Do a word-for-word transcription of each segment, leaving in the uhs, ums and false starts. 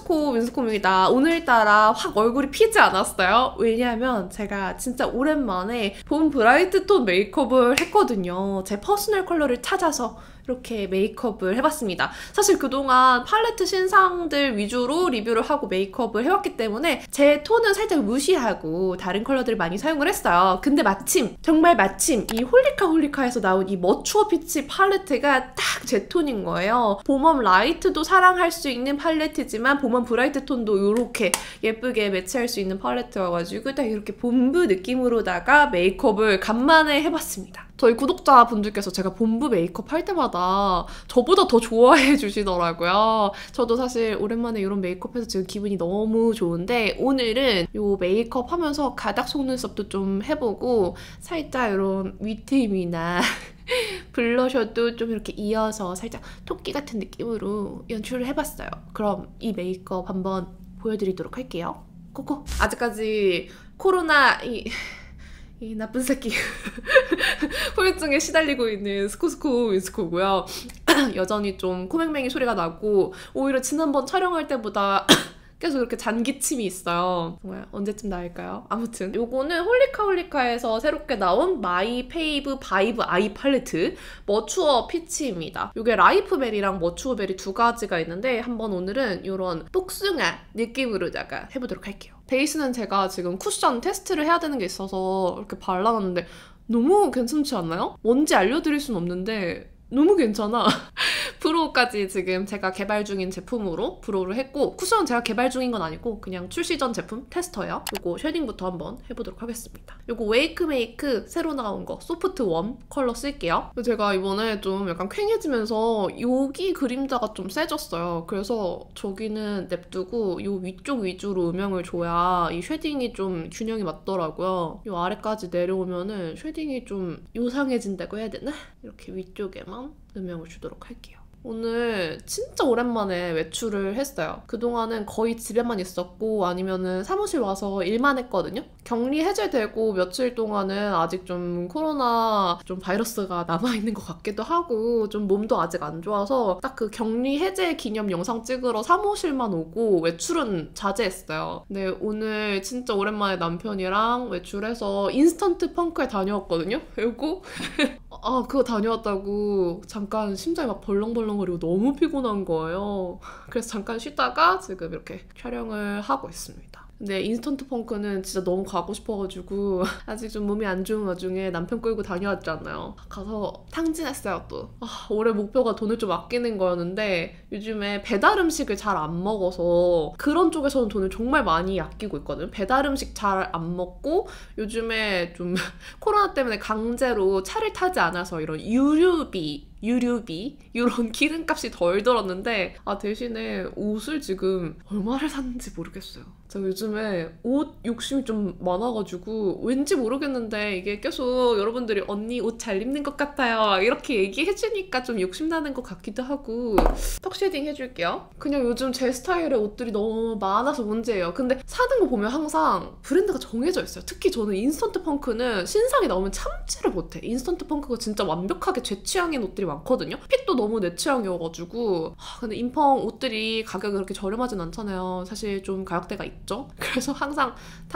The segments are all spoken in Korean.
스코스코 윈스콤입니다. 오늘따라 확 얼굴이 피지 않았어요? 왜냐하면 제가 진짜 오랜만에 봄 브라이트 톤 메이크업을 했거든요. 제 퍼스널 컬러를 찾아서 이렇게 메이크업을 해봤습니다. 사실 그동안 팔레트 신상들 위주로 리뷰를 하고 메이크업을 해왔기 때문에 제 톤은 살짝 무시하고 다른 컬러들을 많이 사용을 했어요. 근데 마침, 정말 마침 이 홀리카 홀리카에서 나온 이 머추어 피치 팔레트가 딱 제 톤인 거예요. 봄웜 라이트도 사랑할 수 있는 팔레트지만 봄웜 브라이트 톤도 이렇게 예쁘게 매치할 수 있는 팔레트여가지고 딱 이렇게 봄부 느낌으로다가 메이크업을 간만에 해봤습니다. 저희 구독자분들께서 제가 봄부 메이크업 할 때마다 저보다 더 좋아해 주시더라고요. 저도 사실 오랜만에 이런 메이크업 해서 지금 기분이 너무 좋은데 오늘은 이 메이크업 하면서 가닥 속눈썹도 좀 해보고 살짝 이런 윗트임이나 블러셔도 좀 이렇게 이어서 살짝 토끼 같은 느낌으로 연출을 해봤어요. 그럼 이 메이크업 한번 보여드리도록 할게요. 고고! 아직까지 코로나 이... 이 나쁜 새끼 후유증에 시달리고 있는 스코스코 윈스코고요. 여전히 좀 코맹맹이 소리가 나고 오히려 지난번 촬영할 때보다 계속 이렇게 잔기침이 있어요. 정말 언제쯤 나을까요? 아무튼 요거는 홀리카 홀리카에서 새롭게 나온 마이 페이브 바이브 아이 팔레트 머추어 피치입니다. 요게 라이프베리랑 머추어 베리 두 가지가 있는데 한번 오늘은 요런 복숭아 느낌으로다가 해보도록 할게요. 베이스는 제가 지금 쿠션 테스트를 해야 되는 게 있어서 이렇게 발라놨는데 너무 괜찮지 않나요? 뭔지 알려드릴 순 없는데 너무 괜찮아. 브로우까지 지금 제가 개발 중인 제품으로 브로우를 했고 쿠션은 제가 개발 중인 건 아니고 그냥 출시 전 제품 테스터예요. 요거 쉐딩부터 한번 해보도록 하겠습니다. 요거 웨이크메이크 새로 나온 거 소프트 웜 컬러 쓸게요. 제가 이번에 좀 약간 퀭해지면서 여기 그림자가 좀 세졌어요. 그래서 저기는 냅두고 요 위쪽 위주로 음영을 줘야 이 쉐딩이 좀 균형이 맞더라고요. 요 아래까지 내려오면은 쉐딩이 좀 요상해진다고 해야 되나? 이렇게 위쪽에만 음영을 주도록 할게요. 오늘 진짜 오랜만에 외출을 했어요. 그동안은 거의 집에만 있었고 아니면은 사무실 와서 일만 했거든요. 격리 해제되고 며칠 동안은 아직 좀 코로나 좀 바이러스가 남아있는 것 같기도 하고 좀 몸도 아직 안 좋아서 딱 그 격리 해제 기념 영상 찍으러 사무실만 오고 외출은 자제했어요. 근데 오늘 진짜 오랜만에 남편이랑 외출해서 인스턴트 펑크에 다녀왔거든요. 그리고 아 그거 다녀왔다고 잠깐 심장이 막 벌렁벌렁거리고 너무 피곤한 거예요. 그래서 잠깐 쉬다가 지금 이렇게 촬영을 하고 있습니다. 근데 인스턴트 펑크는 진짜 너무 가고 싶어가지고 아직 좀 몸이 안 좋은 와중에 남편 끌고 다녀왔잖아요. 가서 탕진했어요 또. 아, 올해 목표가 돈을 좀 아끼는 거였는데 요즘에 배달 음식을 잘 안 먹어서 그런 쪽에서는 돈을 정말 많이 아끼고 있거든요. 배달 음식 잘 안 먹고 요즘에 좀 코로나 때문에 강제로 차를 타지 않아서 이런 유류비 유류비 이런 기름값이 덜 들었는데 아 대신에 옷을 지금 얼마를 샀는지 모르겠어요. 제가 요즘에 옷 욕심이 좀 많아가지고 왠지 모르겠는데 이게 계속 여러분들이 언니 옷 잘 입는 것 같아요 이렇게 얘기해주니까 좀 욕심나는 것 같기도 하고 턱 쉐딩 해줄게요. 그냥 요즘 제 스타일의 옷들이 너무 많아서 문제예요. 근데 사는 거 보면 항상 브랜드가 정해져 있어요. 특히 저는 인스턴트 펑크는 신상이 나오면 참지를 못해. 인스턴트 펑크가 진짜 완벽하게 제 취향인 옷들이 많거든요. 핏도 너무 내 취향이어가지고 하, 근데 인펑 옷들이 가격이 그렇게 저렴하진 않잖아요. 사실 좀 가격대가 있죠. 그래서 항상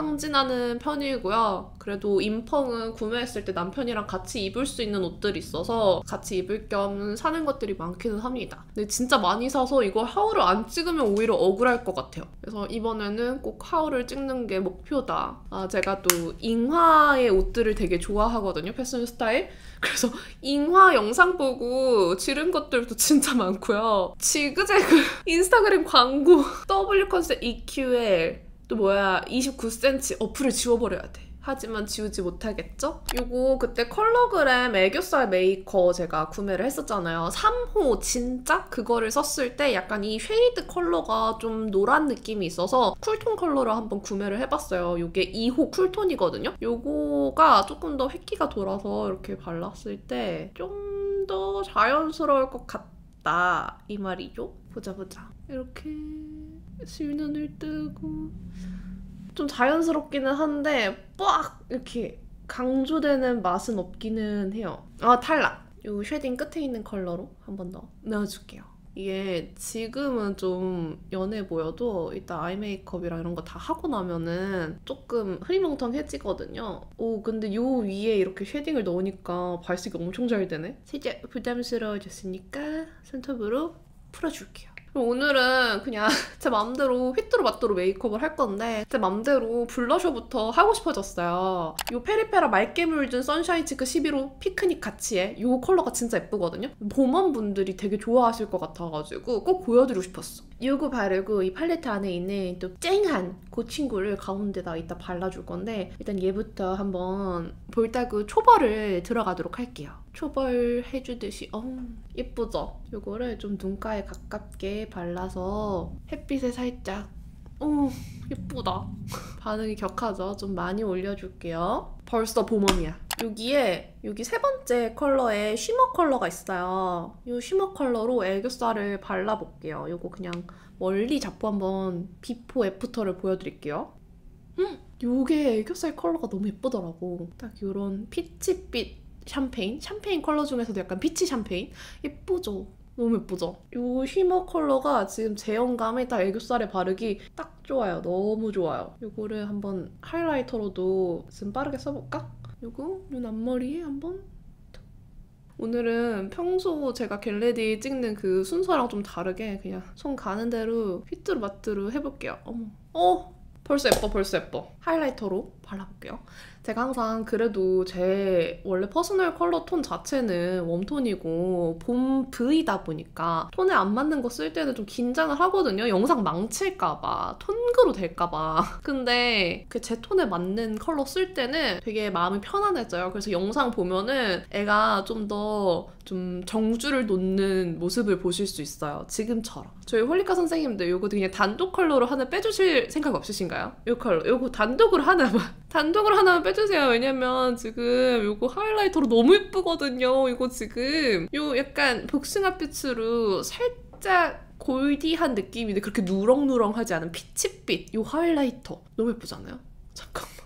탕진하는 편이고요. 그래도 인펑은 구매했을 때 남편이랑 같이 입을 수 있는 옷들이 있어서 같이 입을 겸 사는 것들이 많기는 합니다. 근데 진짜 많이 사서 이거 하울을 안 찍으면 오히려 억울할 것 같아요. 그래서 이번에는 꼭 하울을 찍는 게 목표다. 아, 제가 또 잉화의 옷들을 되게 좋아하거든요. 패션 스타일. 그래서 잉화 영상 보고 지른 것들도 진짜 많고요. 지그재그 인스타그램 광고 W 컨셉 이큐엘 또 뭐야 이십구 센티미터 어플을 지워버려야 돼. 하지만 지우지 못하겠죠? 요거 그때 컬러그램 애교살 메이커 제가 구매를 했었잖아요. 삼 호 진짜? 그거를 썼을 때 약간 이 쉐이드 컬러가 좀 노란 느낌이 있어서 쿨톤 컬러를 한번 구매를 해봤어요. 요게 이 호 쿨톤이거든요? 요거가 조금 더 획기가 돌아서 이렇게 발랐을 때 좀 더 자연스러울 것 같다 이 말이죠? 보자 보자. 이렇게 실눈을 뜨고 좀 자연스럽기는 한데 빡 이렇게 강조되는 맛은 없기는 해요. 아 탈락! 이 쉐딩 끝에 있는 컬러로 한 번 더 넣어줄게요. 이게 지금은 좀 연해 보여도 이따 아이 메이크업이랑 이런 거 다 하고 나면은 조금 흐리멍텅해지거든요. 오, 근데 요 위에 이렇게 쉐딩을 넣으니까 발색이 엄청 잘 되네. 살짝 부담스러워졌으니까 손톱으로 풀어줄게요. 오늘은 그냥 제 맘대로 휘뚜루마뚜루 메이크업을 할 건데 제 맘대로 블러셔부터 하고 싶어졌어요. 이 페리페라 맑게 물든 선샤인 치크 십일호 피크닉 가치에 이 컬러가 진짜 예쁘거든요. 봄원분들이 되게 좋아하실 것 같아가지고 꼭 보여드리고 싶었어. 이거 바르고 이 팔레트 안에 있는 또 쨍한 그 친구를 가운데다 이따 발라줄 건데 일단 얘부터 한번 볼따구 초벌을 들어가도록 할게요. 초벌 해주듯이 어 예쁘죠? 이거를 좀 눈가에 가깝게 발라서 햇빛에 살짝 오 예쁘다. 반응이 격하죠? 좀 많이 올려줄게요. 벌써 봄웜이야. 여기에 여기 세 번째 컬러에 쉬머 컬러가 있어요. 이 쉬머 컬러로 애교살을 발라볼게요. 이거 그냥 멀리 잡고 한번 비포 애프터를 보여드릴게요. 음, 요게 애교살 컬러가 너무 예쁘더라고. 딱 이런 피치빛 샴페인? 샴페인 컬러 중에서도 약간 피치 샴페인? 예쁘죠? 너무 예쁘죠? 이 쉬머 컬러가 지금 제형감에 딱 애교살에 바르기 딱 좋아요. 너무 좋아요. 이거를 한번 하이라이터로도 지금 빠르게 써볼까? 이거 눈 앞머리에 한번 오늘은 평소 제가 겟레디 찍는 그 순서랑 좀 다르게 그냥 손 가는 대로 휘뚜루마뚜루 해볼게요. 어머. 어! 벌써 예뻐 벌써 예뻐. 하이라이터로 발라볼게요. 제가 항상 그래도 제 원래 퍼스널 컬러 톤 자체는 웜톤이고 봄 V다 보니까 톤에 안 맞는 거 쓸 때는 좀 긴장을 하거든요. 영상 망칠까봐, 톤그로 될까봐. 근데 그 제 톤에 맞는 컬러 쓸 때는 되게 마음이 편안해져요. 그래서 영상 보면은 애가 좀 더 좀 정주를 놓는 모습을 보실 수 있어요. 지금처럼. 저희 홀리카 선생님들 이거 그냥 단독 컬러로 하나 빼주실 생각 없으신가요? 이 컬러. 이거 단독으로 하나만. 단독으로 하나만 빼주세요. 왜냐면 지금 이거 하이라이터로 너무 예쁘거든요. 이거 지금 요 약간 복숭아빛으로 살짝 골디한 느낌인데 그렇게 누렁누렁하지 않은 피치빛 요 하이라이터 너무 예쁘지 않아요? 잠깐만.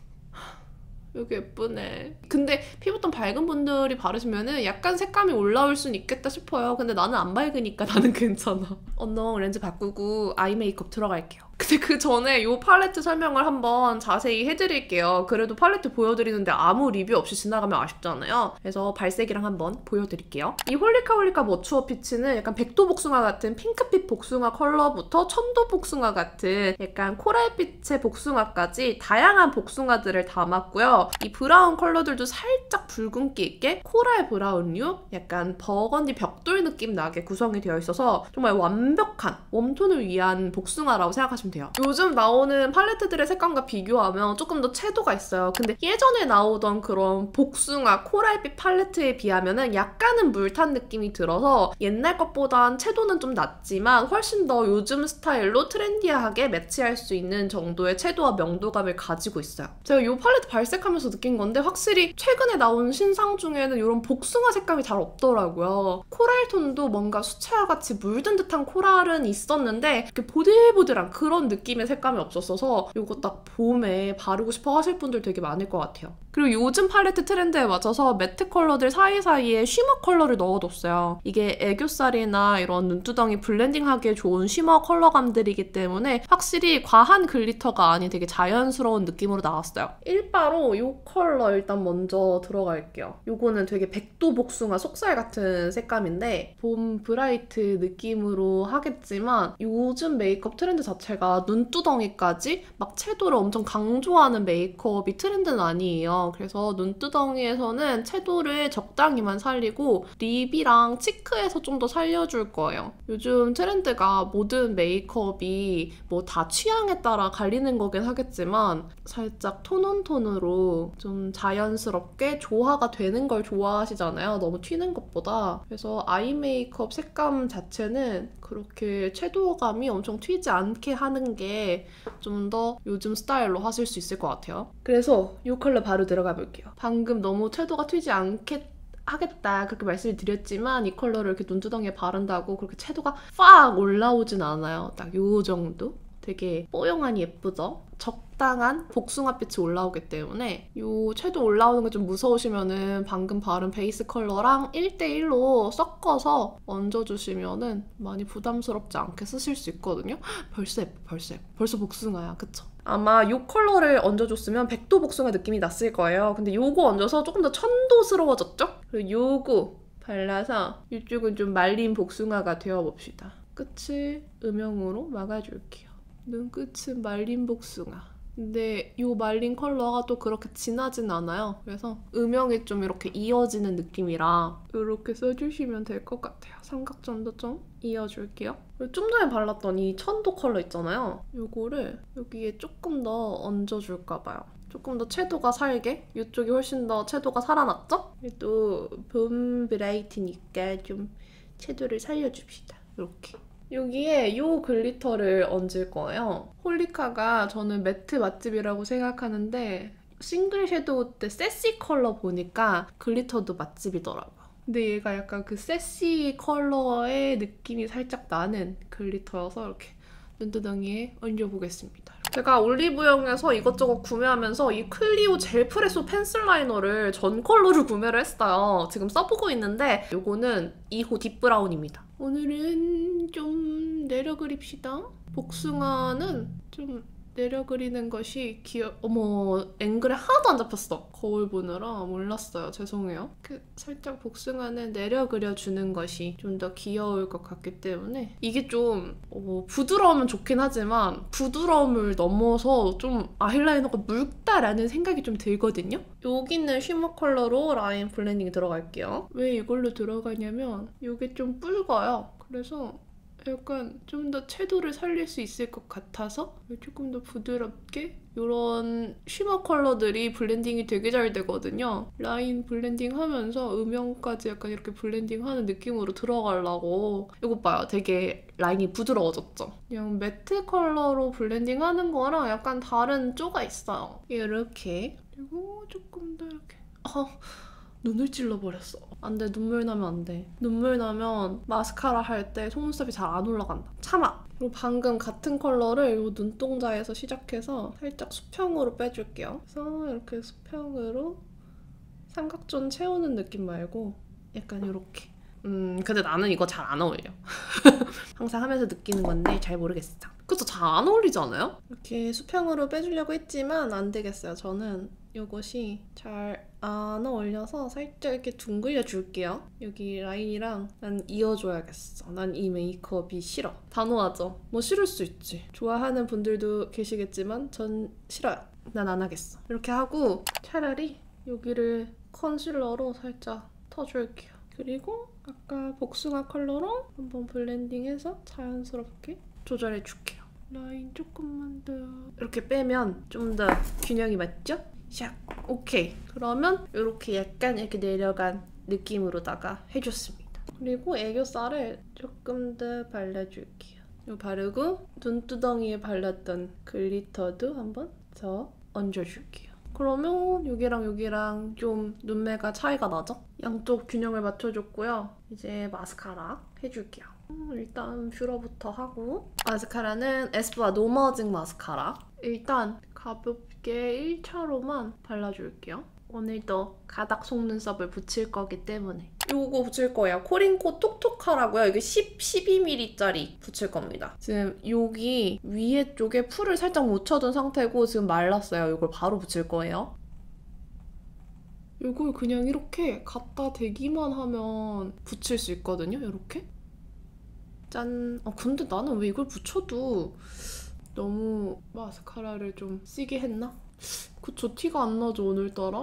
여기 예쁘네. 근데 피부톤 밝은 분들이 바르시면은 약간 색감이 올라올 순 있겠다 싶어요. 근데 나는 안 밝으니까 나는 괜찮아. 언능 렌즈 바꾸고 아이 메이크업 들어갈게요. 근데 그 전에 이 팔레트 설명을 한번 자세히 해드릴게요. 그래도 팔레트 보여드리는데 아무 리뷰 없이 지나가면 아쉽잖아요. 그래서 발색이랑 한번 보여드릴게요. 이 홀리카 홀리카 머추어 피치는 약간 백도 복숭아 같은 핑크빛 복숭아 컬러부터 천도 복숭아 같은 약간 코랄빛의 복숭아까지 다양한 복숭아들을 담았고요. 이 브라운 컬러들도 살짝 붉은기 있게 코랄 브라운류, 약간 버건디 벽돌 느낌 나게 구성이 되어 있어서 정말 완벽한 웜톤을 위한 복숭아라고 생각하시면 돼요. 요즘 나오는 팔레트들의 색감과 비교하면 조금 더 채도가 있어요. 근데 예전에 나오던 그런 복숭아, 코랄빛 팔레트에 비하면 약간은 물탄 느낌이 들어서 옛날 것보단 채도는 좀 낮지만 훨씬 더 요즘 스타일로 트렌디하게 매치할 수 있는 정도의 채도와 명도감을 가지고 있어요. 제가 이 팔레트 발색하면서 느낀 건데 확실히 최근에 나온 신상 중에는 이런 복숭아 색감이 잘 없더라고요. 코랄톤도 뭔가 수채화 같이 물든 듯한 코랄은 있었는데 이렇게 보들보들한 그런 느낌의 색감이 없었어서 이거 딱 봄에 바르고 싶어 하실 분들 되게 많을 것 같아요. 그리고 요즘 팔레트 트렌드에 맞춰서 매트 컬러들 사이사이에 쉬머 컬러를 넣어뒀어요. 이게 애교살이나 이런 눈두덩이 블렌딩하기에 좋은 쉬머 컬러감들이기 때문에 확실히 과한 글리터가 아닌 되게 자연스러운 느낌으로 나왔어요. 일바로 이 컬러 일단 먼저 들어갈게요. 이거는 되게 백도 복숭아 속살 같은 색감인데 봄 브라이트 느낌으로 하겠지만 요즘 메이크업 트렌드 자체가 눈두덩이까지 막 채도를 엄청 강조하는 메이크업이 트렌드는 아니에요. 그래서 눈두덩이에서는 채도를 적당히만 살리고 립이랑 치크에서 좀 더 살려줄 거예요. 요즘 트렌드가 모든 메이크업이 뭐 다 취향에 따라 갈리는 거긴 하겠지만 살짝 톤온톤으로 좀 자연스럽게 조화가 되는 걸 좋아하시잖아요. 너무 튀는 것보다. 그래서 아이 메이크업 색감 자체는 그렇게 채도감이 엄청 튀지 않게 하는 게 좀 더 요즘 스타일로 하실 수 있을 것 같아요. 그래서 이 컬러 바로 들어가 볼게요. 방금 너무 채도가 튀지 않게 하겠다 그렇게 말씀을 드렸지만 이 컬러를 이렇게 눈두덩이에 바른다고 그렇게 채도가 팍 올라오진 않아요. 딱 요 정도? 되게 뽀용하니 예쁘죠? 적당한 복숭아빛이 올라오기 때문에 이 섀도우 올라오는 게 좀 무서우시면은 방금 바른 베이스 컬러랑 일 대 일로 섞어서 얹어주시면은 많이 부담스럽지 않게 쓰실 수 있거든요. 벌써 예뻐, 벌써 예뻐. 벌써 복숭아야, 그쵸? 아마 이 컬러를 얹어줬으면 백도 복숭아 느낌이 났을 거예요. 근데 요거 얹어서 조금 더 천도스러워졌죠? 그리고 요거 발라서 이쪽은 좀 말린 복숭아가 되어봅시다. 끝을 음영으로 막아줄게요. 눈끝은 말린 복숭아. 근데 이 말린 컬러가 또 그렇게 진하진 않아요. 그래서 음영이 좀 이렇게 이어지는 느낌이라 이렇게 써주시면 될 것 같아요. 삼각존도 좀 이어줄게요. 좀 전에 발랐던 이 천도 컬러 있잖아요. 이거를 여기에 조금 더 얹어줄까 봐요. 조금 더 채도가 살게. 이쪽이 훨씬 더 채도가 살아났죠? 또 봄 브라이트니까 좀 채도를 살려줍시다. 이렇게. 여기에 이 글리터를 얹을 거예요. 홀리카가 저는 매트 맛집이라고 생각하는데 싱글 섀도우 때 세시 컬러 보니까 글리터도 맛집이더라고요. 근데 얘가 약간 그 세시 컬러의 느낌이 살짝 나는 글리터여서 이렇게 눈두덩이에 얹어보겠습니다. 제가 올리브영에서 이것저것 구매하면서 이 클리오 젤 프레소 펜슬 라이너를 전 컬러로 구매를 했어요. 지금 써보고 있는데 이거는 이 호 딥브라운입니다. 오늘은 좀 내려 그립시다. 복숭아는 좀 내려 그리는 것이 귀여... 어머, 앵글에 하나도 안 잡혔어. 거울 보느라 몰랐어요. 죄송해요. 그 살짝 복숭아는 내려 그려주는 것이 좀 더 귀여울 것 같기 때문에 이게 좀 어, 부드러우면 좋긴 하지만 부드러움을 넘어서 좀 아이라이너가 묽다라는 생각이 좀 들거든요. 여기 있는 쉬머 컬러로 라인 블렌딩 들어갈게요. 왜 이걸로 들어가냐면 이게 좀 붉어요. 그래서 약간 좀 더 채도를 살릴 수 있을 것 같아서 조금 더 부드럽게 이런 쉬머 컬러들이 블렌딩이 되게 잘 되거든요. 라인 블렌딩 하면서 음영까지 약간 이렇게 블렌딩하는 느낌으로 들어가려고. 이거 봐요. 되게 라인이 부드러워졌죠? 그냥 매트 컬러로 블렌딩하는 거랑 약간 다른 쪼가 있어요. 이렇게. 그리고 조금 더 이렇게. 어. 눈을 찔러버렸어. 안 돼, 눈물 나면 안 돼. 눈물 나면 마스카라 할 때 속눈썹이 잘 안 올라간다. 참아! 그리고 방금 같은 컬러를 이 눈동자에서 시작해서 살짝 수평으로 빼줄게요. 그래서 이렇게 수평으로 삼각존 채우는 느낌 말고 약간 이렇게. 음, 근데 나는 이거 잘 안 어울려. 항상 하면서 느끼는 건데 잘 모르겠어. 그쵸? 잘 안 어울리지 않아요? 이렇게 수평으로 빼주려고 했지만 안 되겠어요. 저는 이것이 잘 안 어울려서 살짝 이렇게 둥글려 줄게요. 여기 라인이랑 난 이어줘야겠어. 난 이 메이크업이 싫어. 단호하죠? 뭐 싫을 수 있지. 좋아하는 분들도 계시겠지만 전 싫어요. 난 안 하겠어. 이렇게 하고 차라리 여기를 컨실러로 살짝 터줄게요. 그리고 아까 복숭아 컬러로 한번 블렌딩해서 자연스럽게 조절해줄게요. 라인 조금만 더 이렇게 빼면 좀 더 균형이 맞죠? 샥! 오케이. 그러면 이렇게 약간 이렇게 내려간 느낌으로다가 해줬습니다. 그리고 애교살을 조금 더 발라줄게요. 이거 바르고 눈두덩이에 발랐던 글리터도 한번 더 얹어줄게요. 그러면 여기랑 여기랑 좀 눈매가 차이가 나죠? 양쪽 균형을 맞춰줬고요. 이제 마스카라 해줄게요. 음, 일단 뷰러부터 하고 마스카라는 에스쁘아 노머징 마스카라. 일단 가볍게 일 차로만 발라줄게요. 오늘도 가닥 속눈썹을 붙일 거기 때문에 이거 붙일 거예요. 코링코 톡톡하라고요. 이게 십, 십이 밀리리터짜리 붙일 겁니다. 지금 여기 위에 쪽에 풀을 살짝 묻혀둔 상태고 지금 말랐어요. 이걸 바로 붙일 거예요. 이걸 그냥 이렇게 갖다 대기만 하면 붙일 수 있거든요. 이렇게. 짠. 아, 근데 나는 왜 이걸 붙여도 너무 마스카라를 좀 쓰게 했나? 그쵸, 티가 안 나죠, 오늘따라?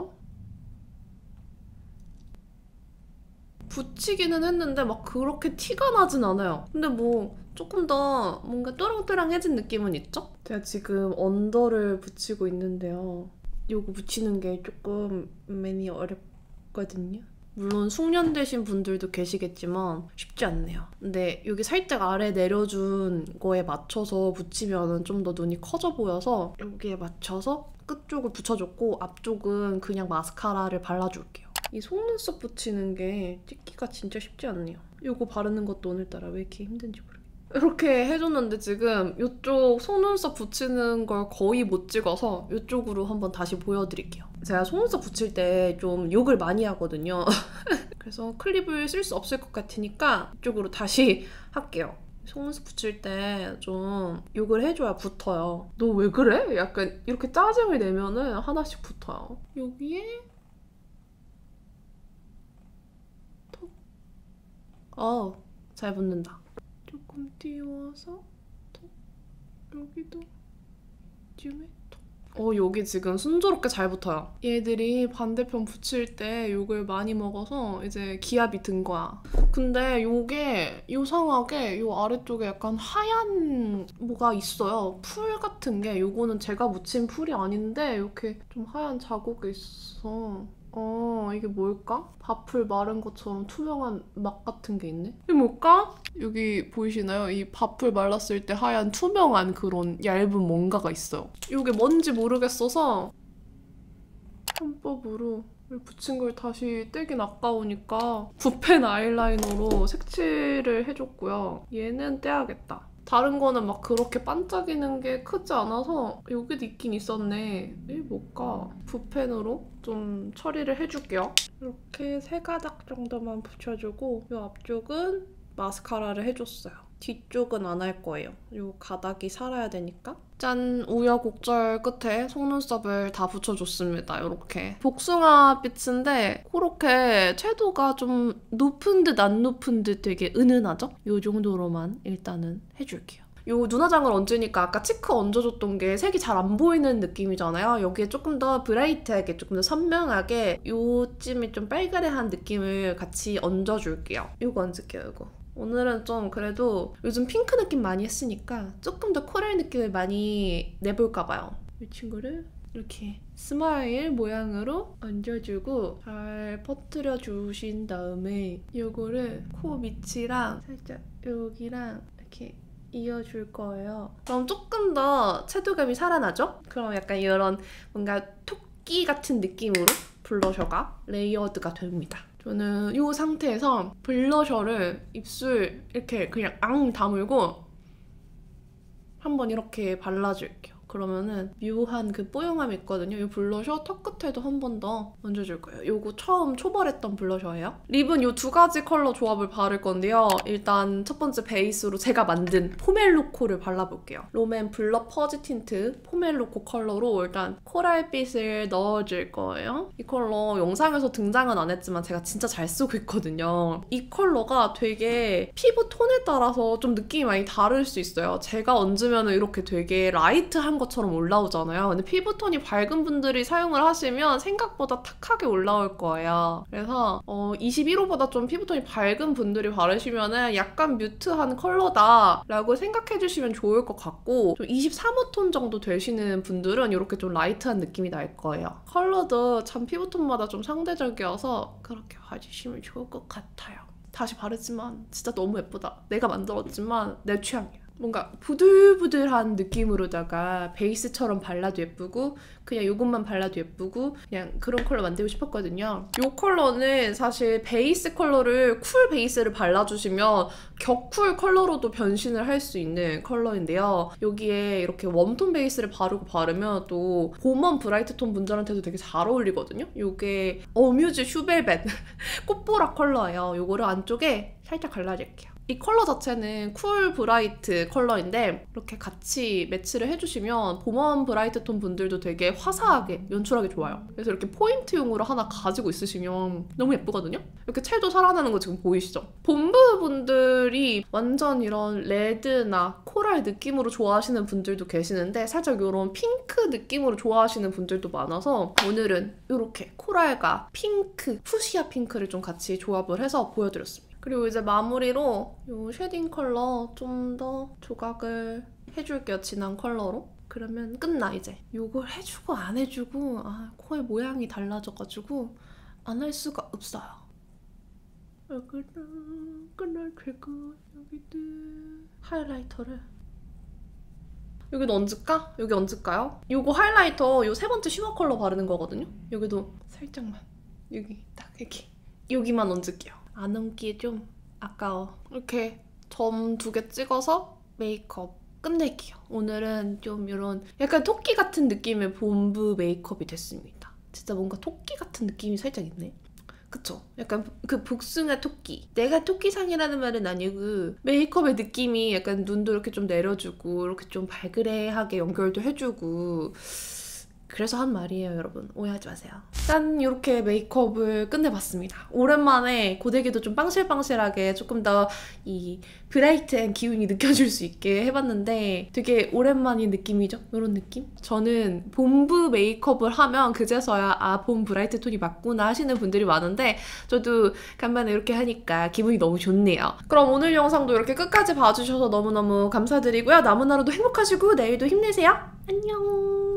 붙이기는 했는데 막 그렇게 티가 나진 않아요. 근데 뭐 조금 더 뭔가 또랑또랑해진 느낌은 있죠? 제가 지금 언더를 붙이고 있는데요. 이거 붙이는 게 조금 많이 어렵거든요. 물론 숙련되신 분들도 계시겠지만 쉽지 않네요. 근데 여기 살짝 아래 내려준 거에 맞춰서 붙이면 좀 더 눈이 커져 보여서 여기에 맞춰서 끝쪽을 붙여줬고 앞쪽은 그냥 마스카라를 발라줄게요. 이 속눈썹 붙이는 게 찍기가 진짜 쉽지 않네요. 이거 바르는 것도 오늘따라 왜 이렇게 힘든지 모르겠어요. 이렇게 해줬는데 지금 이쪽 속눈썹 붙이는 걸 거의 못 찍어서 이쪽으로 한번 다시 보여드릴게요. 제가 속눈썹 붙일 때 좀 욕을 많이 하거든요. 그래서 클립을 쓸 수 없을 것 같으니까 이쪽으로 다시 할게요. 속눈썹 붙일 때 좀 욕을 해줘야 붙어요. 너 왜 그래? 약간 이렇게 짜증을 내면은 하나씩 붙어요. 여기에 톡. 어, 잘 붙는다. 조금 띄워서 톡. 여기도 쯤에 톡. 어, 여기 지금 순조롭게 잘 붙어요. 얘들이 반대편 붙일 때 욕을 많이 먹어서 이제 기압이 든 거야. 근데 요게 요상하게 요 아래쪽에 약간 하얀 뭐가 있어요. 풀 같은 게. 요거는 제가 묻힌 풀이 아닌데 이렇게 좀 하얀 자국이 있어. 어, 이게 뭘까? 밥풀 마른 것처럼 투명한 막 같은 게 있네? 이게 뭘까? 여기 보이시나요? 이 밥풀 말랐을 때 하얀 투명한 그런 얇은 뭔가가 있어요. 이게 뭔지 모르겠어서 편법으로 붙인 걸 다시 떼긴 아까우니까 붓펜 아이라이너로 색칠을 해줬고요. 얘는 떼야겠다. 다른 거는 막 그렇게 반짝이는 게 크지 않아서 여기도 있긴 있었네. 이게 뭘까? 붓펜으로 좀 처리를 해줄게요. 이렇게 세 가닥 정도만 붙여주고 이 앞쪽은 마스카라를 해줬어요. 뒤쪽은 안 할 거예요. 이 가닥이 살아야 되니까. 짠! 우여곡절 끝에 속눈썹을 다 붙여줬습니다. 이렇게. 복숭아빛인데 그렇게 채도가 좀 높은 듯 안 높은 듯 되게 은은하죠? 이 정도로만 일단은 해줄게요. 요 눈화장을 얹으니까 아까 치크 얹어줬던 게 색이 잘 안 보이는 느낌이잖아요. 여기에 조금 더 브라이트하게, 조금 더 선명하게 요쯤에 좀 빨가레한 느낌을 같이 얹어줄게요. 요거 얹을게요, 요거. 오늘은 좀 그래도 요즘 핑크 느낌 많이 했으니까 조금 더 코랄 느낌을 많이 내볼까 봐요. 이 친구를 이렇게 스마일 모양으로 얹어주고 잘 퍼뜨려 주신 다음에 요거를 코 밑이랑 살짝 여기랑 이렇게 이어줄 거예요. 그럼 조금 더 채도감이 살아나죠? 그럼 약간 이런 뭔가 토끼 같은 느낌으로 블러셔가 레이어드가 됩니다. 저는 이 상태에서 블러셔를 입술 이렇게 그냥 앙 다물고 한번 이렇게 발라줄게요. 그러면은 묘한 그 뽀용함이 있거든요. 이 블러셔 턱 끝에도 한 번 더 얹어줄 거예요. 이거 처음 초벌했던 블러셔예요. 립은 이 두 가지 컬러 조합을 바를 건데요. 일단 첫 번째 베이스로 제가 만든 포멜로코를 발라볼게요. 롬앤 블러 퍼지 틴트 포멜로코 컬러로 일단 코랄빛을 넣어줄 거예요. 이 컬러 영상에서 등장은 안 했지만 제가 진짜 잘 쓰고 있거든요. 이 컬러가 되게 피부 톤에 따라서 좀 느낌이 많이 다를 수 있어요. 제가 얹으면 이렇게 되게 라이트한 것처럼 올라오잖아요. 근데 피부톤이 밝은 분들이 사용을 하시면 생각보다 탁하게 올라올 거예요. 그래서 어, 이십일 호보다 좀 피부톤이 밝은 분들이 바르시면 약간 뮤트한 컬러다 라고 생각해 주시면 좋을 것 같고, 좀 이십삼 호 톤 정도 되시는 분들은 이렇게 좀 라이트한 느낌이 날 거예요. 컬러도 참 피부톤마다 좀 상대적이어서 그렇게 봐주시면 좋을 것 같아요. 다시 바르지만 진짜 너무 예쁘다. 내가 만들었지만 내 취향이야. 뭔가 부들부들한 느낌으로다가 베이스처럼 발라도 예쁘고 그냥 이것만 발라도 예쁘고 그냥 그런 컬러 만들고 싶었거든요. 이 컬러는 사실 베이스 컬러를 쿨 베이스를 발라주시면 격쿨 컬러로도 변신을 할 수 있는 컬러인데요. 여기에 이렇게 웜톤 베이스를 바르고 바르면 또 봄원 브라이트 톤 분들한테도 되게 잘 어울리거든요. 이게 어뮤즈 슈벨벳 꽃보라 컬러예요. 이거를 안쪽에 살짝 발라줄게요. 이 컬러 자체는 쿨 브라이트 컬러인데 이렇게 같이 매치를 해주시면 봄원 브라이트 톤 분들도 되게 화사하게 연출하기 좋아요. 그래서 이렇게 포인트용으로 하나 가지고 있으시면 너무 예쁘거든요? 이렇게 채도 살아나는 거 지금 보이시죠? 본부 분들이 완전 이런 레드나 코랄 느낌으로 좋아하시는 분들도 계시는데 살짝 이런 핑크 느낌으로 좋아하시는 분들도 많아서 오늘은 이렇게 코랄과 핑크, 푸시아 핑크를 좀 같이 조합을 해서 보여드렸습니다. 그리고 이제 마무리로 이 쉐딩 컬러 좀 더 조각을 해줄게요. 진한 컬러로. 그러면 끝나 이제. 이걸 해주고 안 해주고 아, 코의 모양이 달라져가지고 안 할 수가 없어요. 여기는 끝날 테고 여기는 하이라이터를 여기도 얹을까? 여기 얹을까요? 이거 하이라이터 이 세 번째 쉬머 컬러 바르는 거거든요. 여기도 살짝만 여기 딱 이렇게 여기만 얹을게요. 안 얹기에 좀 아까워. 이렇게 점 두 개 찍어서 메이크업 끝낼게요. 오늘은 좀 이런 약간 토끼 같은 느낌의 봄브 메이크업이 됐습니다. 진짜 뭔가 토끼 같은 느낌이 살짝 있네. 그쵸? 약간 그 복숭아 토끼. 내가 토끼상이라는 말은 아니고 메이크업의 느낌이 약간 눈도 이렇게 좀 내려주고 이렇게 좀 발그레하게 연결도 해주고 그래서 한 말이에요, 여러분. 오해하지 마세요. 짠! 이렇게 메이크업을 끝내봤습니다. 오랜만에 고데기도 좀 빵실빵실하게 조금 더 이 브라이트한 기운이 느껴질 수 있게 해봤는데 되게 오랜만인 느낌이죠? 이런 느낌? 저는 봄브 메이크업을 하면 그제서야 아, 봄 브라이트 톤이 맞구나 하시는 분들이 많은데 저도 간만에 이렇게 하니까 기분이 너무 좋네요. 그럼 오늘 영상도 이렇게 끝까지 봐주셔서 너무너무 감사드리고요. 남은 하루도 행복하시고 내일도 힘내세요. 안녕!